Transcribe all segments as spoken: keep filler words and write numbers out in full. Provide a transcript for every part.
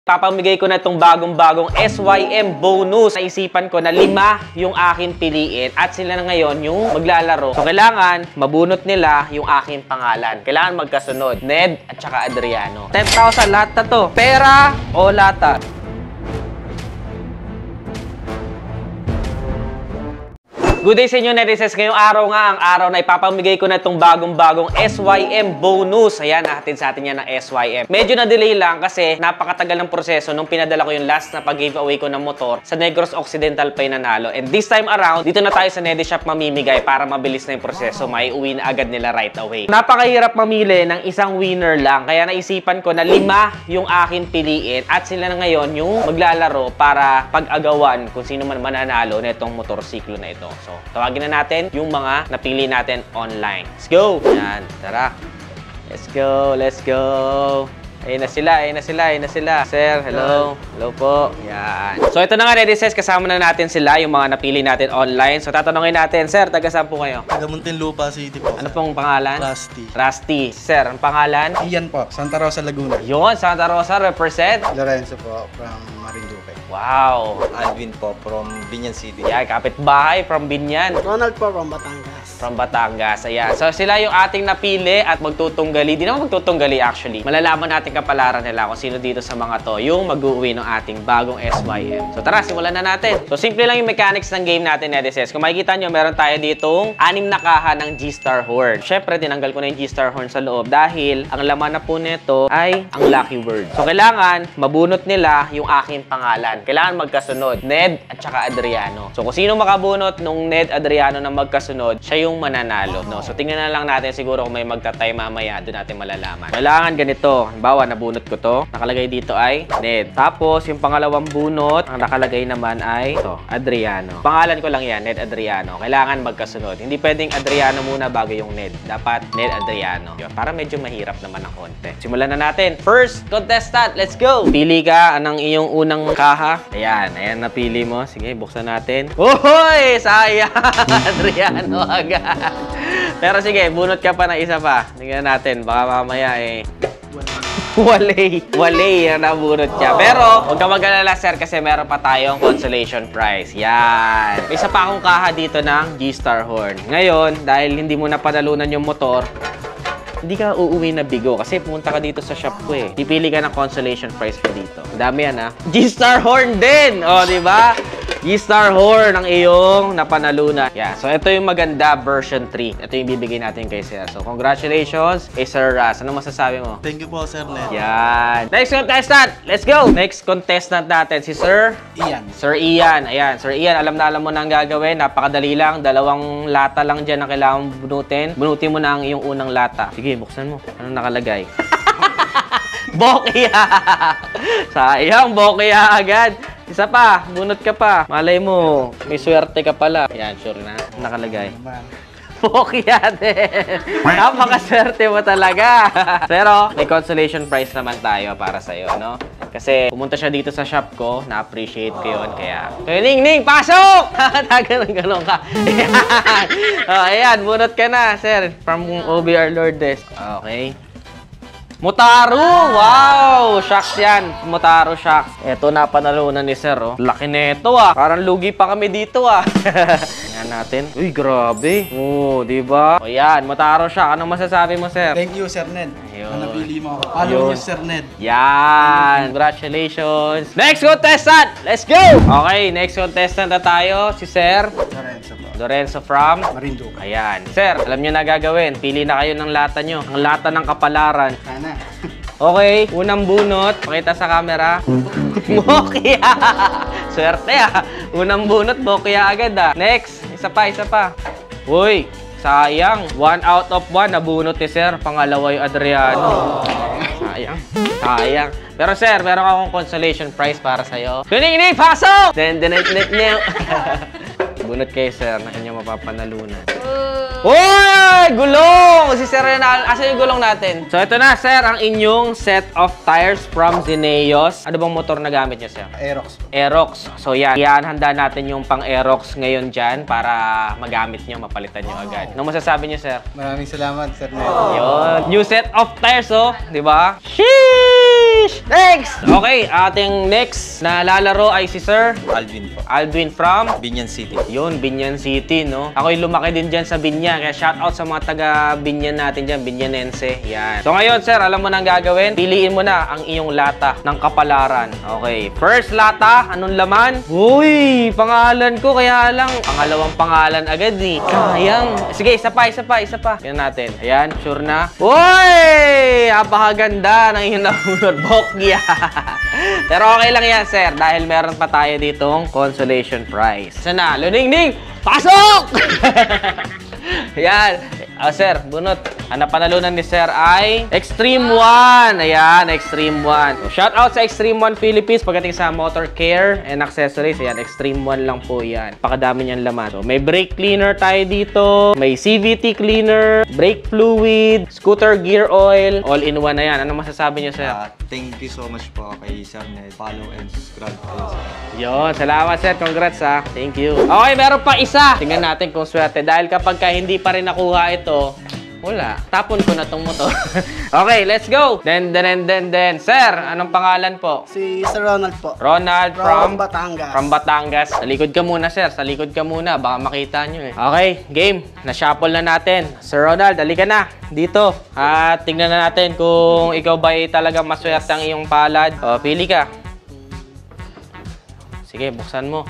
Papamigay ko na itong bagong-bagong S Y M bonus. Naisipan ko na lima yung akin piliin at sila na ngayon yung maglalaro. So, kailangan mabunot nila yung aking pangalan. Kailangan magkasunod. Ned at saka Adriano. ten thousand lahat na to. Pera o lata? Good day sa inyo, netizens. Ngayong araw nga, ang araw na ipapamigay ko na itong bagong-bagong S Y M bonus. Ayan, nahatid sa atin yan ng S Y M. Medyo na-delay lang kasi napakatagal ng proseso nung pinadala ko yung last na pag-giveaway ko ng motor sa Negros Occidental pa yung nanalo. And this time around, dito na tayo sa Nedishop mamimigay para mabilis na yung proseso. May uwi na agad nila right away. Napakahirap mamili ng isang winner lang. Kaya naisipan ko na lima yung akin piliin at sila na ngayon yung maglalaro para pag-agawan kung sino man mananalo na itong motorsiklo na ito. So, tawagin na natin yung mga napili natin online. Let's go! Yan, tara. Let's go, let's go. Ayun na sila, ayun na sila, ayun na sila. Sir, hello. Hello po. Yan. So, ito na nga, netizens. Kasama na natin sila, yung mga napili natin online. So, tatanungin natin, sir, taga saan po kayo? Taga Muntinlupa City po. Ano pong pangalan? Rusty. Rusty. Sir, ang pangalan? Ian po, Santa Rosa, Laguna. Yun, Santa Rosa, represent? Lorenzo po, from Marinduque. Wow. Alvin po, from Binyan City. Yan, kapitbahay from Binyan. Ronald po, from Batangas. From Batangas. Ayan. So, sila yung ating napili at magtutunggali. Di naman magtutunggali actually. Malalaman natin kapalaran nila kung sino dito sa mga to yung mag-uwi ng ating bagong S Y M. So, tara, simulan na natin. So, simple lang yung mechanics ng game natin, netizens. Kung makikita nyo, meron tayo ditong anim na kaha ng G-Star Horn. Siyempre, tinanggal ko na yung G-Star Horn sa loob dahil ang laman na po nito ay ang lucky word. So, kailangan mabunot nila yung aking pangalan. Kailangan magkasunod. Ned at saka Adriano. So, kung sino makabunot nung Ned Adriano na magkasunod, siya yung mananalo. No? So, tingnan na lang natin siguro kung may magtatay mamaya. Doon natin malalaman. Kailangan ganito. Halimbawa, nabunot ko to. Nakalagay dito ay Ned. Tapos, yung pangalawang bunot, ang nakalagay naman ay ito, Adriano. Pangalan ko lang yan, Ned Adriano. Kailangan magkasunod. Hindi pwedeng Adriano muna bago yung Ned. Dapat Ned Adriano. Yun, para medyo mahirap naman ang konti. Simulan na natin. First contestant, let's go! Pili ka ng iyong unang kaha. Ayan, ayan napili mo. Sige, buksan natin. Uhoy! Sayang! Adriano agad. Pero sige, bunot ka pa na isa pa. Tingnan natin. Baka mamaya eh. Walay. Walay ang nabunot niya. Pero, huwag ka mag-alala, sir, kasi meron pa tayong consolation prize. Yan. May isa pa akong kaha dito ng G-Star Horn. Ngayon, dahil hindi mo napanalunan yung motor, hindi ka uuwi na bigo kasi pumunta ka dito sa shop ko eh. Pipili ka ng consolation prize ko dito. Dami yan ha. G-Star Horn din! O, di ba? G-Star Horn ang iyong napanalunan. Yeah, so ito yung maganda version three. Ito yung bibigay natin kay Sir. So, congratulations kay Sir Raz. Ano masasabi mo? Thank you po, Sir Ned. Yan. Next contestant! Let's go! Next contestant natin, si Sir Ian. Sir Ian. Ayan. Sir Ian, alam na alam mo na ang gagawin. Napakadali lang. Dalawang lata lang dyan ang kailangan bunutin. Bunutin mo na ang iyong unang lata. Sige, buksan mo. Anong nakalagay? Bokya! Sayang, bokya agad. Isa pa, bunot ka pa. Malay mo, may swerte ka pala. Yan, sure na. Nakalagay. Bokya din. Napakaswerte mo talaga. Pero, may consolation prize naman tayo para sa'yo, no? Kasi, pumunta siya dito sa shop ko. Na-appreciate ko yun. Kaya, Kuya Ning Ning, pasok! Tagalong-galong ka. Ayan. Oh, ayan, bunot ka na, sir. From O B R Lourdes. Okay. Motaro! Wow! Shocks yan. Motaro shocks. Ito na panalunan ni Sir, oh. Laki neto, ah. Parang lugi pa kami dito, ah. Yan natin. Uy, grabe. Oh, di ba? O yan, Motaro shock. Anong masasabi mo, Sir? Thank you, Sir Ned. Ayun. Na napili mo ako. Follow niyo, Sir Ned. Yan! Congratulations! Next contestant! Let's go! Okay, next contestant na tayo. Si Sir Lorenzo po. Lorenzo from Marinduque. Ayan. Sir, alam nyo na gagawin. Pili na kayo ng lata nyo. Ang lata ng kapalaran. Sana. Okay, unang bunot. Pakita sa camera. Bokya! Swerte ah. Unang bunot, bokya agad ah. Next, isa pa, isa pa. Uy, sayang. One out of one, nabunot ni Sir. Pangalawa yung Adriano. Sayang. Sayang. Pero Sir, meron akong consolation prize para sa'yo. Tuning-ining, pasok! Den, den, den, den, den. Bunot kay Sir na inyong mapapanalunan. Uy! Gulong! Si Sir Renal. Asa yung gulong natin? So, ito na, Sir, ang inyong set of tires from Zeneos. Ano bang motor na gamit niyo, Sir? Aerox po. Aerox. So, yan. Yan, handa natin yung pang Aerox ngayon dyan para magamit nyo, mapalitan nyo agad. Ano masasabi niyo, Sir? Maraming salamat, Sir Ned. Yun. New set of tires, oh. Di ba? Sheesh! Sheesh! Next! Okay, ating next na lalaro ay si Sir Alvin po. Alvin from Binyan City. yun, Binyan City, no? Ako'y lumaki din dyan sa Binyan. Kaya shoutout sa mga taga Binyan natin dyan, Binyanense. Yan. So ngayon, sir, alam mo na ang gagawin? Piliin mo na ang iyong lata ng kapalaran. Okay. First lata, anong laman? Uy, pangalan ko, kaya lang. Pangalawang pangalan agad, eh. Sayang. Sige, isa pa, isa pa, isa pa. Yan natin. Ayan, sure na. Uy! Napakaganda ng iyong nahulot. Bokya. Pero okay lang yan, sir. Dahil meron pa tayo ditong consolation prize. Sana, Luning-ning! Pasok! Ayan. Oh, sir, bunot. Ang napanalunan ni sir ay Extreme One. Ayan, Extreme One. So, shout out sa Extreme One Philippines pagdating sa motor care and accessories. Ayan, Extreme One lang po yan. Pakadami niyan laman. So, may brake cleaner tayo dito. May C V T cleaner, brake fluid, scooter gear oil. All in one na yan. Ano masasabi niyo, sir? Ah, thank you so much po kay Sir Ned. Follow and subscribe kayo sa Yon, salamat sir. Congrats ha. Thank you. Okay, meron pa isa. Tingnan natin kung swerte. Dahil kapag ka hindi pa rin nakuha ito, wala. Tapon ko na tong motor. Okay, let's go. Then, then, then, then. Sir, anong pangalan po? Si Sir Ronald po. Ronald from? From Batangas. From Batangas. Sa likod ka muna, sir. Sa likod ka muna. Baka makita nyo eh. Okay, game. Na-shuffle na natin. Sir Ronald, halika na. Dito. At tingnan na natin kung ikaw ba ay talagang maswerte ang iyong palad. O, pili ka. Sige, buksan mo.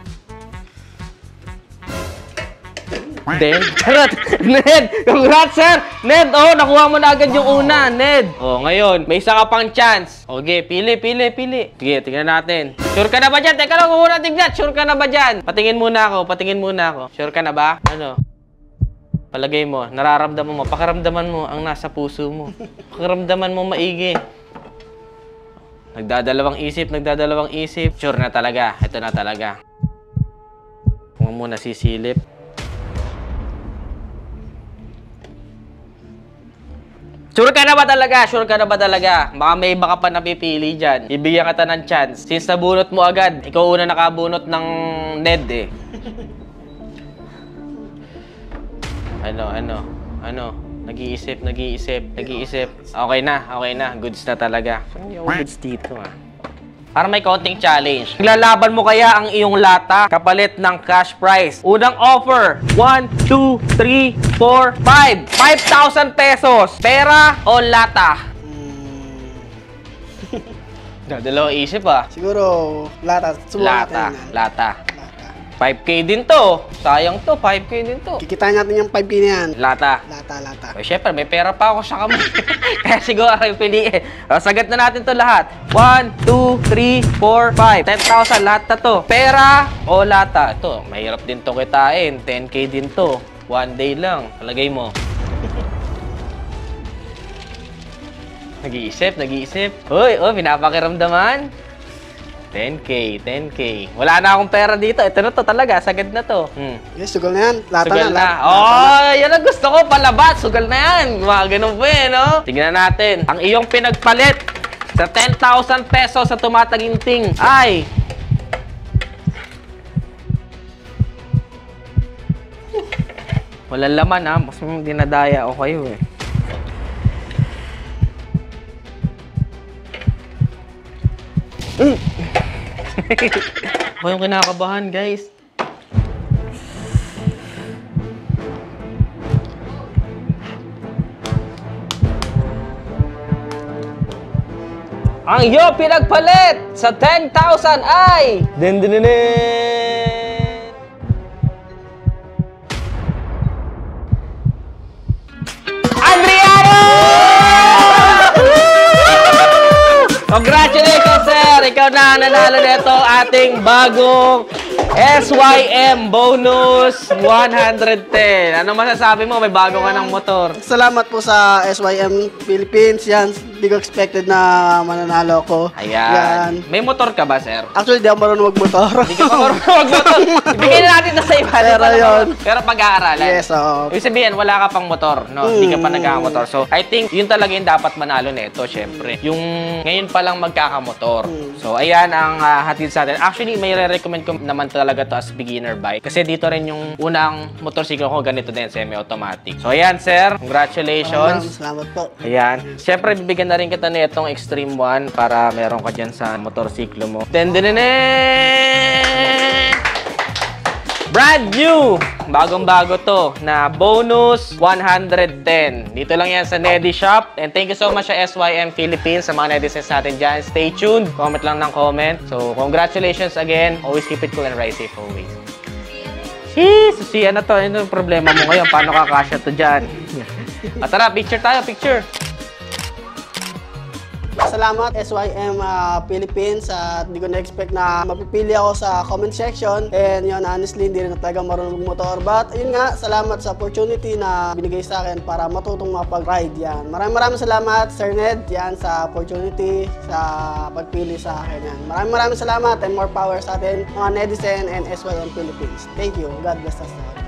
Then, charot! Ned! Congrats, sir! Ned, oh, nakuha mo na agad yung una, Ned. Oh, ngayon, may isa ka pang chance. Okay, pili, pili, pili. Sige, tingnan natin. Sure ka na ba dyan? Teka lang, kung muna tignan. Sure ka na ba dyan? Patingin muna ako, patingin muna ako. Sure ka na ba? Ano? Palagay mo, nararamdaman mo, pakiramdaman mo ang nasa puso mo. Pakiramdaman mo maigi. Nagdadalawang isip, nagdadalawang isip. Sure na talaga. Ito na talaga. Huwag mo muna sisilip. Sure ka na ba talaga? Sure ka na ba talaga? Baka may iba ka pa napipili dyan. Ibigyan kita ng chance. Since nabunot mo agad, ikaw una nakabunot ng Ned eh. Ano, ano, ano? Nag-iisip, nag-iisip, nag-iisip. Okay na, okay na. Goods na talaga. Hindi ako goods dito ah. Para may konting challenge. Iglalaban mo kaya ang iyong lata kapalit ng cash prize. Unang offer, one, two, three, four, five. five thousand pesos. Pera o lata? Hmm. Dalawang isip ah. Siguro, lata. Subukan Lata, natin yan. lata. Lata. five K din to. Sayang to, five K din to. Kikitain natin yung five K na yan. Lata. Lata, lata. Eh, syempre, may pera pa ako sa kamay. Kaya siguro yung piliin. O, sagat na natin to lahat. one, two, three, four, five. ten thousand lahat na to. Pera o lata? Ito, mahirap din to kitain. ten K din to. One day lang. Palagay mo. Nag-iisip, nag-iisip. Uy, oh, pinapakiramdaman. ten K, ten K. Wala na akong pera dito. Ito na to talaga. Sagad na to. Hmm. Yes, sugal na yan. Lata Sugal na. na. lata- Oh, lata na. yan ang gusto ko. Palabat. Sugal na yan. Mga ganun po eh, no? Tingnan natin. Ang iyong pinagpalit sa ten thousand pesos sa tumataginting ay... Walang laman ha. Mas dinadaya ako kayo eh. Mm. Ako yung kinakabahan, guys. Ang iyo pinagpalit sa ten thousand ay... Din din din din. Adriano! Congratulations, sir! Ikaw na ang nanalo nito ating bagong S Y M bonus one hundred ten. Ano masasabi mo? May bago ka ng motor. Salamat po sa S Y M Philippines. Yan, hindi ko expected na mananalo ko. Ayan. May motor ka ba, sir? Actually, di ako marunong magmotor. Hindi ka pa marunong magmotor. Ibigay na natin na sa iba. Di Pero pa naman- yun. Pero pag-aaralan. Yes, oo. Ibig sabihin, wala ka pang motor, no? Hindi ka pa Mm. nagkakamotor. So, I think, yun talaga yung dapat manalo nito, syempre. Yung ngayon pa lang magkakamotor. Mm. So, ayan ang ah, hatid sa atin. Actually, may re-recommend ko naman talaga to as beginner bike. Kasi dito rin yung unang motorsiklo ko, ganito din, semi-automatic. So, ayan, sir. Maraming Congratulations. salamat po. Ayan. Syempre, bibigyan na na rin kita nitong Extreme one para meron ka dyan sa motorsiklo mo. Dendenen! Brand new! Bagong-bago to na bonus one hundred ten. Dito lang yan sa Nedi Shop. And thank you so much sa S Y M Philippines, sa mga netizens natin dyan. Stay tuned. Comment lang ng comment. So, congratulations again. Always keep it cool and ride safe always. Sheesh! Susiya na to. Ano yung problema mo ngayon? Paano kakasya to dyan? At tara, picture tayo. Picture. Salamat S Y M uh, Philippines at hindi ko na-expect na mapipili ako sa comment section. And yun, honestly, hindi rin na talaga marunong motor. But yun nga, salamat sa opportunity na binigay sa akin para matutong mapag-ride yan. Maraming maraming salamat, Sir Ned, yan sa opportunity, sa pagpili sa akin yan. Maraming maraming salamat and more power sa atin, mga netizen and S Y M Philippines. Thank you. God bless us all.